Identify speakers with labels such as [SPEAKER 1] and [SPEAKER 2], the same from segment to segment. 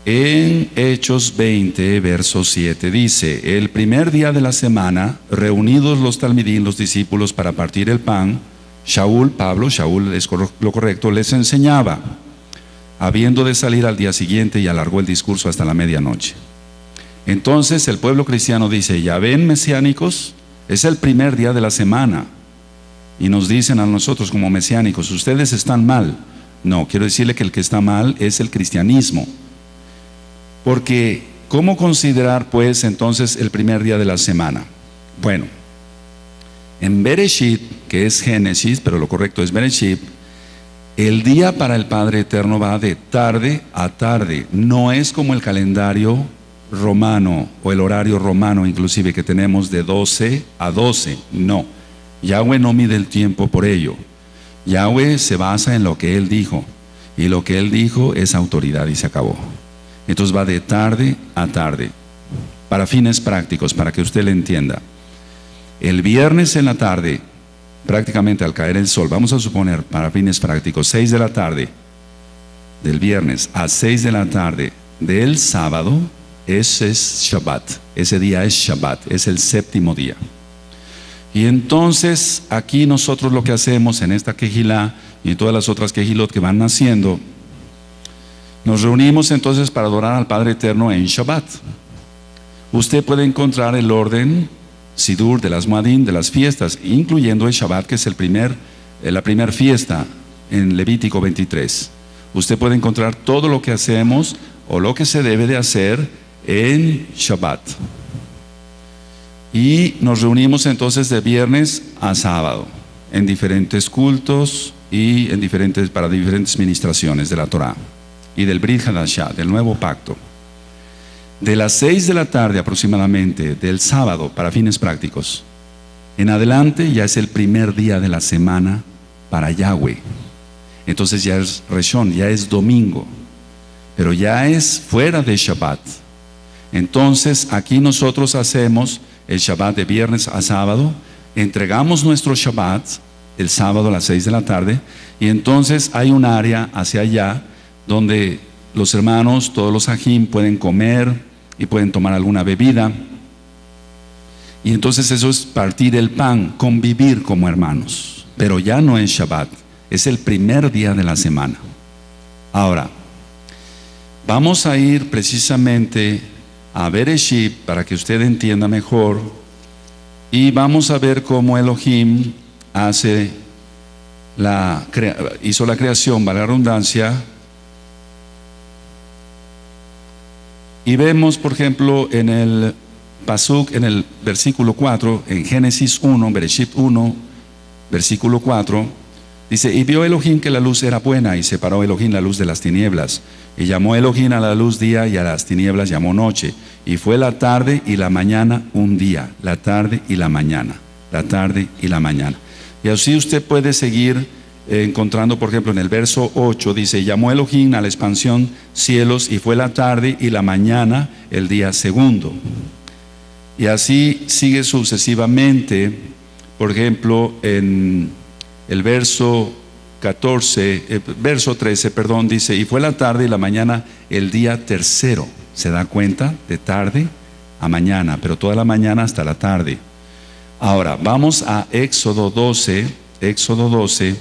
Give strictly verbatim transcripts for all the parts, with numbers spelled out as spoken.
[SPEAKER 1] En Hechos veinte, verso siete, dice: el primer día de la semana, reunidos los talmidín, los discípulos, para partir el pan, Shaul, Pablo, Shaul es lo correcto, les enseñaba, habiendo de salir al día siguiente, y alargó el discurso hasta la medianoche. Entonces el pueblo cristiano dice: ya ven, mesiánicos, es el primer día de la semana, y nos dicen a nosotros como mesiánicos: ustedes están mal. No, quiero decirle que el que está mal es el cristianismo. Porque, ¿cómo considerar pues entonces el primer día de la semana? Bueno, en Bereshit, que es Génesis, pero lo correcto es Bereshit, el día para el Padre Eterno va de tarde a tarde. No es como el calendario romano o el horario romano inclusive que tenemos de doce a doce. No, Yahweh no mide el tiempo por ello. Yahweh se basa en lo que Él dijo, y lo que Él dijo es autoridad y se acabó. Entonces va de tarde a tarde, para fines prácticos, para que usted le entienda. El viernes en la tarde, prácticamente al caer el sol, vamos a suponer, para fines prácticos, seis de la tarde del viernes a seis de la tarde del sábado, ese es Shabbat. Ese día es Shabbat, es el séptimo día. Y entonces aquí nosotros lo que hacemos en esta quejilá y en todas las otras quejilot que van naciendo, nos reunimos entonces para adorar al Padre Eterno en Shabbat. Usted puede encontrar el orden Sidur de las Moadim, de las fiestas, incluyendo el Shabbat, que es el primer, la primera fiesta en Levítico veintitrés. Usted puede encontrar todo lo que hacemos o lo que se debe de hacer en Shabbat. Y nos reunimos entonces de viernes a sábado en diferentes cultos y en diferentes, para diferentes ministraciones de la Torah y del Brit Hadashah, del nuevo pacto. De las seis de la tarde aproximadamente del sábado, para fines prácticos, en adelante ya es el primer día de la semana para Yahweh. Entonces ya es Reshon, ya es domingo, pero ya es fuera de Shabbat. Entonces aquí nosotros hacemos el Shabbat de viernes a sábado, entregamos nuestro Shabbat el sábado a las seis de la tarde, y entonces hay un área hacia allá donde los hermanos, todos los ajim, pueden comer y pueden tomar alguna bebida. Y entonces eso es partir el pan, convivir como hermanos. Pero ya no es Shabbat, es el primer día de la semana. Ahora, vamos a ir precisamente a Bereshit para que usted entienda mejor, y vamos a ver cómo Elohim hace la, hizo la creación, vale la redundancia. Y vemos, por ejemplo, en el Pasuk, en el versículo cuatro, en Génesis uno, Bereshit uno, versículo cuatro, dice: y vio Elohim que la luz era buena, y separó Elohim la luz de las tinieblas, y llamó Elohim a la luz día, y a las tinieblas llamó noche, y fue la tarde y la mañana un día, la tarde y la mañana, la tarde y la mañana. Y así usted puede seguir encontrando, por ejemplo, en el verso ocho, dice: llamó Elohim a la expansión cielos, y fue la tarde y la mañana el día segundo. Y así sigue sucesivamente. Por ejemplo, en el verso catorce, eh, verso trece, perdón, dice: y fue la tarde y la mañana el día tercero. ¿Se da cuenta? De tarde a mañana, pero toda la mañana hasta la tarde. Ahora, vamos a Éxodo doce, Éxodo doce.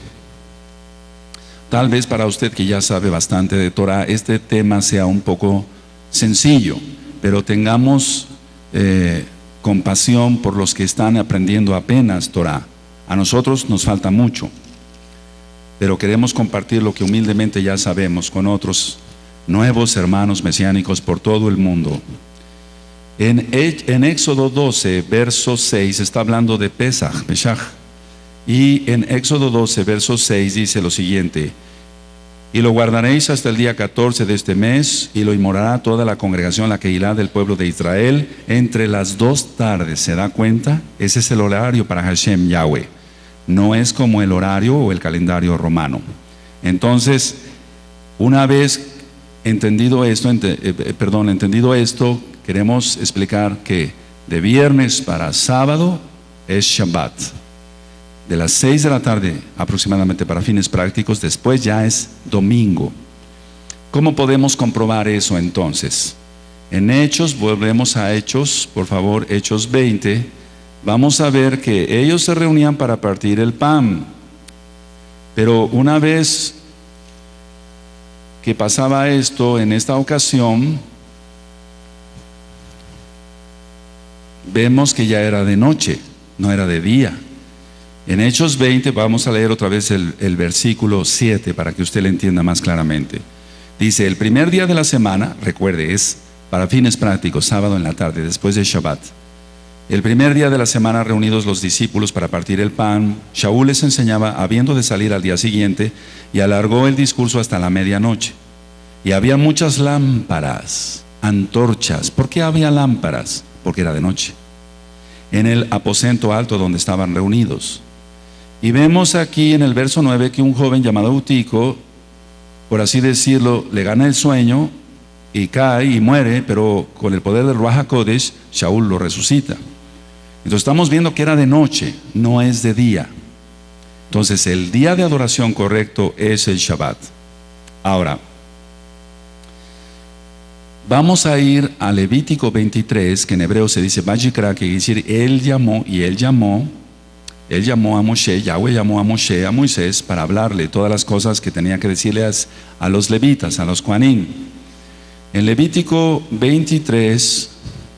[SPEAKER 1] Tal vez para usted que ya sabe bastante de Torah, este tema sea un poco sencillo, pero tengamos eh, compasión por los que están aprendiendo apenas Torah. A nosotros nos falta mucho, pero queremos compartir lo que humildemente ya sabemos con otros nuevos hermanos mesiánicos por todo el mundo. En, en Éxodo doce, verso seis, está hablando de Pesach, Pesach. Y en Éxodo doce, verso seis, dice lo siguiente: y lo guardaréis hasta el día catorce de este mes, y lo inmolará toda la congregación, la Keilah del pueblo de Israel, entre las dos tardes. ¿Se da cuenta? Ese es el horario para Hashem Yahweh. No es como el horario o el calendario romano. Entonces, una vez entendido esto, ent eh, perdón, entendido esto, queremos explicar que de viernes para sábado es Shabbat. De las seis de la tarde aproximadamente para fines prácticos, después ya es domingo. ¿Cómo podemos comprobar eso entonces? En Hechos, volvemos a Hechos, por favor, Hechos veinte, vamos a ver que ellos se reunían para partir el pan, pero una vez que pasaba esto, en esta ocasión, vemos que ya era de noche, no era de día. En Hechos veinte, vamos a leer otra vez el, el versículo siete para que usted lo entienda más claramente. Dice, el primer día de la semana, recuerde, es para fines prácticos, sábado en la tarde, después de Shabbat. El primer día de la semana, reunidos los discípulos para partir el pan, Shaul les enseñaba, habiendo de salir al día siguiente, y alargó el discurso hasta la medianoche. Y había muchas lámparas, antorchas. ¿Por qué había lámparas? Porque era de noche. En el aposento alto donde estaban reunidos. Y vemos aquí en el verso nueve que un joven llamado Eutico, por así decirlo, le gana el sueño y cae y muere, pero con el poder del Ruach HaKodesh, Shaul lo resucita. Entonces estamos viendo que era de noche, no es de día. Entonces el día de adoración correcto es el Shabbat. Ahora, vamos a ir a Levítico veintitrés, que en hebreo se dice Vayikra, que quiere decir él llamó y él llamó. Él llamó a Moshe, Yahweh llamó a Moshe, a Moisés, para hablarle todas las cosas que tenía que decirles a los levitas, a los Kohanim. En Levítico veintitrés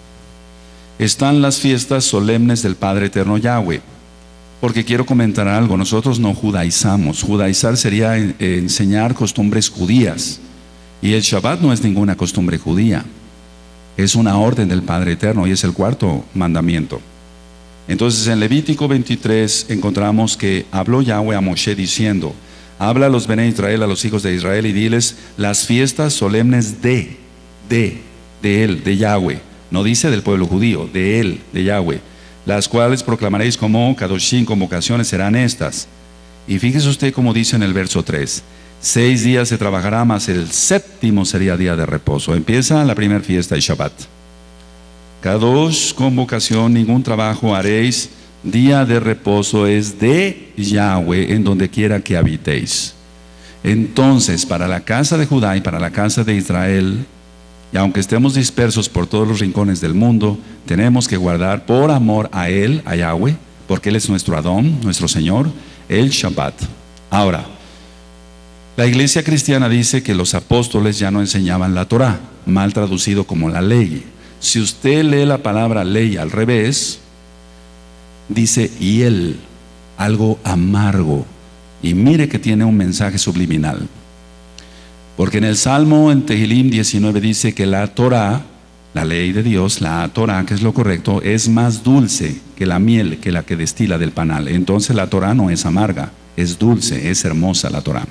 [SPEAKER 1] están las fiestas solemnes del Padre Eterno Yahweh. Porque quiero comentar algo, nosotros no judaizamos. Judaizar sería enseñar costumbres judías. Y el Shabbat no es ninguna costumbre judía. Es una orden del Padre Eterno y es el cuarto mandamiento. Entonces en Levítico veintitrés encontramos que habló Yahweh a Moshe diciendo, habla a los Bene Israel, a los hijos de Israel, y diles las fiestas solemnes de, de, de él, de Yahweh. No dice del pueblo judío, de él, de Yahweh. Las cuales proclamaréis como Kadoshim, convocaciones serán estas. Y fíjese usted como dice en el verso tres. Seis días se trabajará, mas el séptimo sería día de reposo. Empieza la primera fiesta de Shabbat. Kadosh, convocación, ningún trabajo haréis. Día de reposo es de Yahweh en donde quiera que habitéis. Entonces, para la casa de Judá y para la casa de Israel, y aunque estemos dispersos por todos los rincones del mundo, tenemos que guardar por amor a Él, a Yahweh, porque Él es nuestro Adón, nuestro Señor, el Shabbat. Ahora, la iglesia cristiana dice que los apóstoles ya no enseñaban la Torah, mal traducido como la ley. Si usted lee la palabra ley al revés, dice hiel, algo amargo. Y mire que tiene un mensaje subliminal. Porque en el Salmo, en Tehilim diecinueve, dice que la Torah, la ley de Dios, la Torah, que es lo correcto, es más dulce que la miel, que la que destila del panal. Entonces la Torah no es amarga, es dulce, es hermosa la Torah.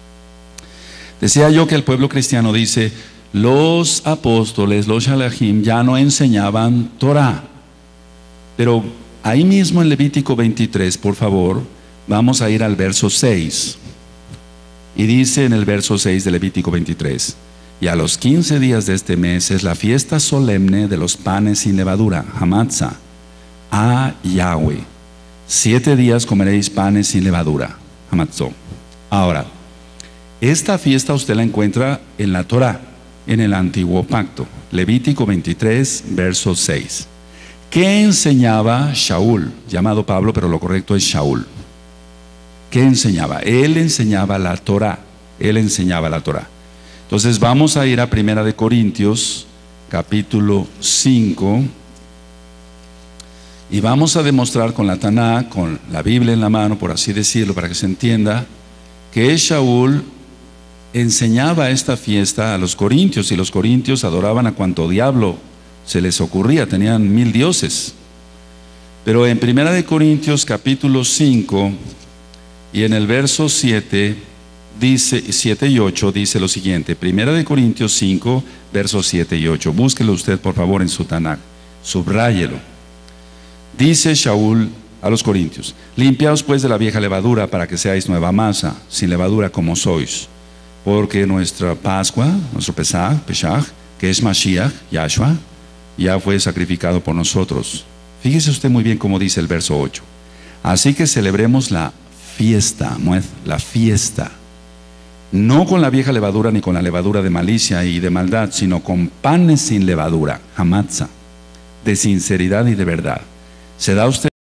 [SPEAKER 1] Decía yo que el pueblo cristiano dice, los apóstoles, los shalachim, ya no enseñaban Torah. Pero ahí mismo en Levítico veintitrés, por favor, vamos a ir al verso seis. Y dice en el verso seis de Levítico veintitrés, y a los quince días de este mes es la fiesta solemne de los panes sin levadura, Hamatzah, a Yahweh. Siete días comeréis panes sin levadura, Hamatzah. Ahora, esta fiesta usted la encuentra en la Torah, en el antiguo pacto. Levítico veintitrés, verso seis. ¿Qué enseñaba Shaul? Llamado Pablo, pero lo correcto es Shaul. ¿Qué enseñaba? Él enseñaba la Torah. Él enseñaba la Torah. Entonces vamos a ir a Primera de Corintios, capítulo cinco. Y vamos a demostrar con la Taná, con la Biblia en la mano, por así decirlo, para que se entienda, que Shaul enseñaba esta fiesta a los corintios, y los corintios adoraban a cuanto diablo se les ocurría, tenían mil dioses. Pero en Primera de Corintios capítulo cinco y en el verso siete, dice, siete y ocho, dice lo siguiente. Primera de Corintios cinco, versos siete y ocho. Búsquelo usted por favor en su Tanakh, subráyelo. Dice Shaul a los corintios: limpiaos pues de la vieja levadura para que seáis nueva masa, sin levadura como sois. Porque nuestra Pascua, nuestro Pesach, Pesach, que es Mashiach, Yahshua, ya fue sacrificado por nosotros. Fíjese usted muy bien cómo dice el verso ocho. Así que celebremos la fiesta, la fiesta, no con la vieja levadura ni con la levadura de malicia y de maldad, sino con panes sin levadura, hamatza, de sinceridad y de verdad. ¿Se da usted